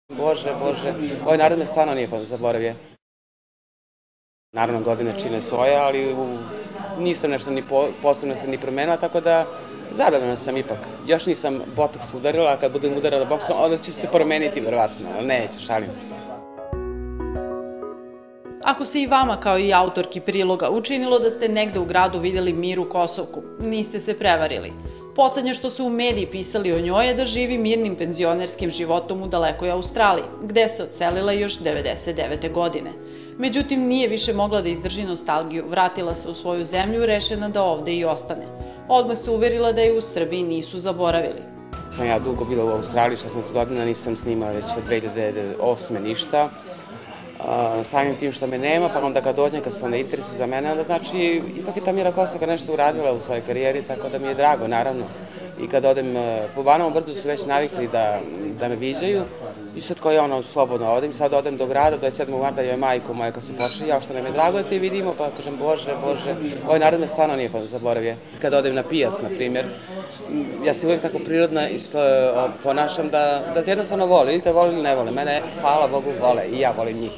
Bože, Bože, ovaj narod me stvarno nije zaboravio. Naravno, godine čine svoje, ali nisam nešto ni posebno se ni promenila, tako da zadovoljna sam ipak. Još nisam botoks udarila, a kad budem udarala boksom, onda će se promeniti, verovatno, ali neće, šalim se. Ako se i vama, kao i autorki priloga, učinilo da ste negde u gradu videli Miru Kosovku, niste se prevarili. Poslednje što su u mediji pisali o njoj je da živi mirnim penzionerskim životom u dalekoj Australiji, gde se odselila još 99. godine. Međutim, nije više mogla da izdrži nostalgiju, vratila se u svoju zemlju, rešena da ovde i ostane. Odmah se uverila da je u Srbiji nisu zaboravili. Sam ja dugo bila u Australiji, 16 godina, nisam snimala već od 2008. ništa. Samim tim što me nema, pa onda kad dođem, kad se onda interesuju za mene, onda znači, ipak je ta Mira Kosovka nešto uradila u svojoj karijeri, tako da mi je drago, naravno. I kad odem po Banovom Brdu su već navikli da me viđaju, i sad kao ja slobodno odem, sad odem do grada, 27. marta je majko moja kad se počeli, ja što nam je drago da te vidimo, pa kažem Bože, Bože, ovaj narod me stvarno nije zaboravio. Kad odem na pijac, na primjer, ja se uvijek tako prirodno ponašam da te jednostavno vole, ili te vole ili ne vole, mene, hvala Bogu, vole i ja volim njih.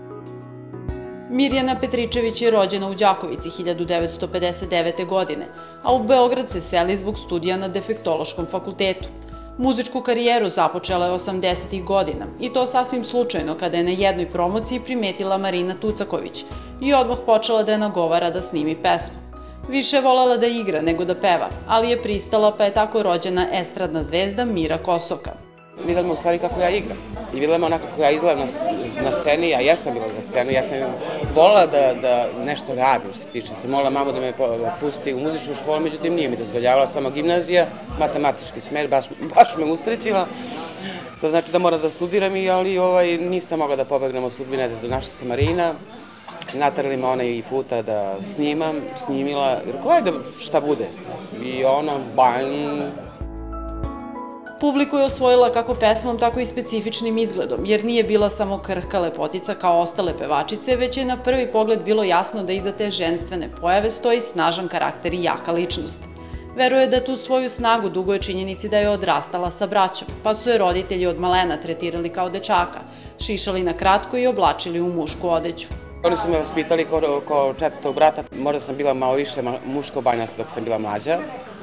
Mirjana Petričević je rođena u Đakovici 1959. godine, a u Beograd se seli zbog studija na Defektološkom fakultetu. Muzičku karijeru započela je 80. godina i to sasvim slučajno kada je na jednoj promociji primetila Marina Tucaković i odmah počela da je nagovara da snimi pesmu. Više je volela da igra nego da peva, ali je pristala pa je tako rođena estradna zvezda Mira Kosovka. Videla me u stvari kako ja igram i videla me onako kako ja izgledam na sceni, a ja sam bila na scenu, ja sam volela da nešto radim što se tiče. Sam molila mamu da me pusti u muzičku školu, međutim nije mi dozvoljavala, samo gimnazija, matematički smer, baš me usrećila. To znači da moram da studiram, ali nisam mogla da pobegnem od sudbine, da donašla se Marina. Naterali me ona i Futa da snimam, snimila, rekao ajde šta bude. I ono, bang! Publiku je osvojila kako pesmom, tako i specifičnim izgledom, jer nije bila samo krhka lepotica kao ostale pevačice, već je na prvi pogled bilo jasno da iza te ženstvene pojave stoji snažan karakter i jaka ličnost. Veruje da tu svoju snagu duguje činjenici da je odrastala sa braćom, pa su je roditelji od malena tretirali kao dečaka, šišali na kratko i oblačili u mušku odeću. Oni su me vaspitali kao četvrtog brata, možda sam bila malo više muško-banjasta dok sam bila mlađa.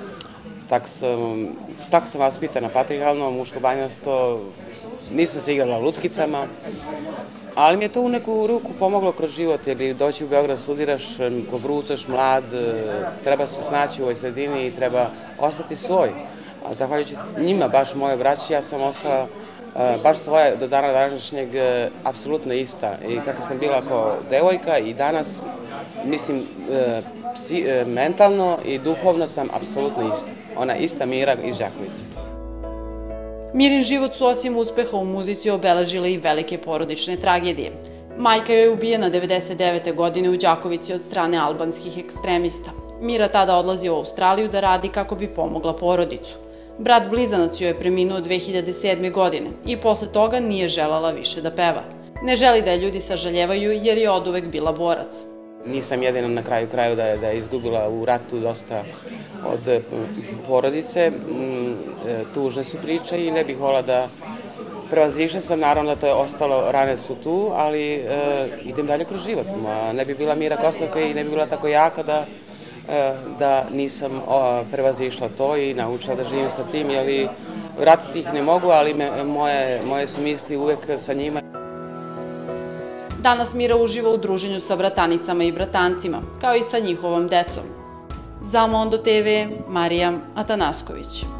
Tako sam vaspitana patrijarhalno, muško-banjasto, nisam se igrala lutkicama, ali mi je to u neku ruku pomoglo kroz život, jer doći u Beograd studiraš, ko brucaš, mlad, treba se snaći u ovoj sredini i treba ostati svoj. A zahvaljujući njima, baš moje braći, ja sam ostala baš svoja do dana današnjeg apsolutno ista. I kako sam bila kao devojka i danas, mislim, mentalno i duhovno sam apsolutno ista. Ona ista Mira iz Đakovice. Mirin život su osim uspeha u muzici obeležile i velike porodične tragedije. Majka joj je ubijena 99. godine u Đakovici od strane albanskih ekstremista. Mira tada odlazi u Australiju da radi kako bi pomogla porodicu. Brat blizanac joj je preminuo 2007. godine i posle toga nije želala više da peva. Ne želi da je ljudi sažaljevaju jer je oduvek bila borac. Nisam jedina na kraju kraju da je izgubila u ratu dosta od porodice. Tužne su priče i ne bih volila da prevazišla sam, naravno da to je ostalo, rane su tu, ali idem dalje kroz život. Ne bi bila Mira Kosovka i ne bi bila tako jaka da nisam prevazišla to i naučila da živim sa tim, jer vratiti ih ne mogu, ali moje su misli uvek sa njima. Danas Mira uživa u druženju sa bratanicama i bratancima, kao i sa njihovom decom. Za Mondo TV, Marija Atanasković.